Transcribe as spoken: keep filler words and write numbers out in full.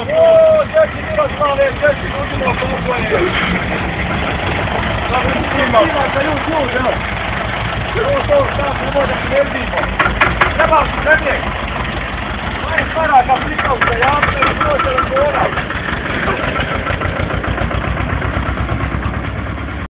O, djeci Miroslave, djeci budimo koliko je. Sada snima za YouTube, ja. Ovo to šta se može ne vidimo. Treba su zemlje. Aj, stara, kad prikao se javne.